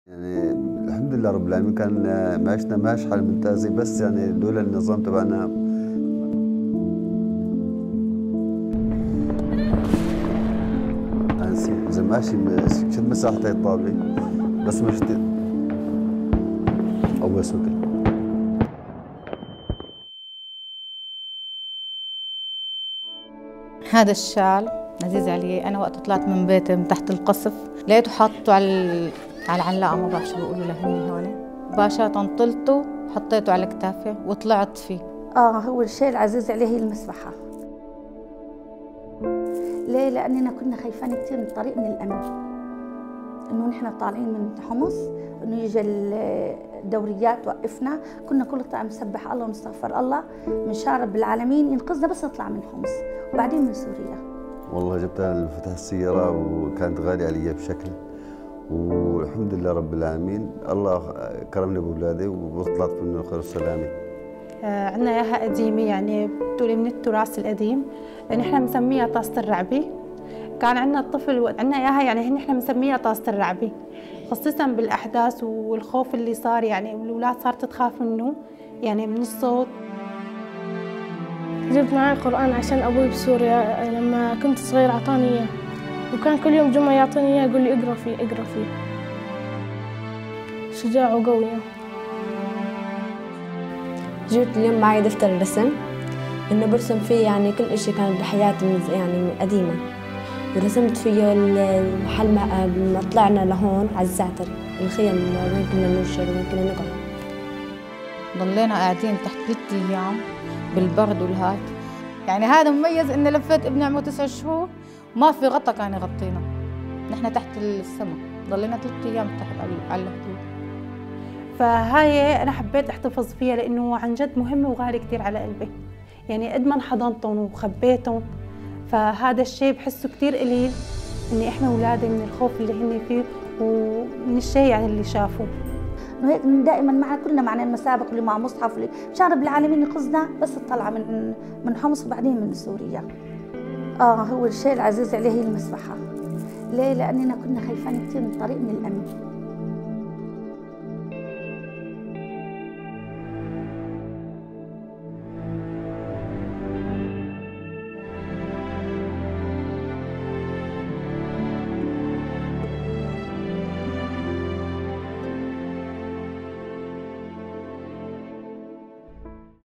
يعني الحمد لله رب العالمين، كان معيشنا ماشي حال ممتازة، بس يعني لولا النظام تبعنا يعني إذا ماشي شد مساحة هاي الطاولة بس مش أول سكر. هذا الشال عزيز علي. أنا وقت طلعت من بيتي من تحت القصف لقيته حاطه على العلاقة، ما بعرف شو بيقولوا لهن هون. مباشرة طلته حطيته على كتافي وطلعت فيه. هو الشيء العزيز عليه هي المسبحة. ليه؟ لأننا كنا خايفين كثير من الطريق، من الأمن، إنه نحن طالعين من حمص، إنه يجي الدوريات توقفنا. كنا كل طلع نسبح الله ونستغفر الله من شان رب العالمين ينقذنا بس نطلع من حمص وبعدين من سوريا. والله جبتها لفتح السيارة وكانت غالية علي بشكل، والحمد لله رب العالمين الله كرمني بأولادي وطلعت من خير السلامة. عندنا اياها قديمه، يعني بتقولي من التراث القديم، لان احنا بنسميها طاسه الرعبي. كان عندنا الطفل عندنا اياها، يعني نحن بنسميها طاسه الرعبي، خصيصا بالاحداث والخوف اللي صار، يعني الاولاد صارت تخاف منه، يعني من الصوت. جبت معي القرآن عشان أبوي بسوريا لما كنت صغير أعطاني إياه، وكان كل يوم جمعة يعطيني إياه يقول لي اقرأ فيه اقرأ فيه. شجاع وقوي. جبت اليوم معي دفتر الرسم، إنه برسم فيه يعني كل إشي كان بحياتي يعني قديمة، ورسمت فيه محل ما طلعنا لهون على الزعتر، الخيم وين كنا ننشر وين كنا نقعد. ضلينا قاعدين تحت 3 أيام بالبرد والهاي. يعني هذا مميز إن لفيت ابن عمره 9 شهور ما في غطا كان يغطينا، نحن تحت السما ضلينا 3 أيام تحت على الحدود. فهاي أنا حبيت أحتفظ فيها لأنه عن جد مهمة وغالي كتير على قلبي، يعني قد ما حضنتهم وخبيتهم، فهذا الشيء بحسه كتير قليل إني إحنا أولادي من الخوف اللي هن فيه ومن الشيء يعني اللي شافوه. وهيك دائما معنا كلنا معنا المسابق اللي مع مصحف اللي مشان رب العالمين ينقذنا بس الطلعه من حمص وبعدين من سوريا. هو الشيء العزيز عليه هي المسبحة. ليه؟ لأننا كنا خايفين كثير من الطريق، من الأمن.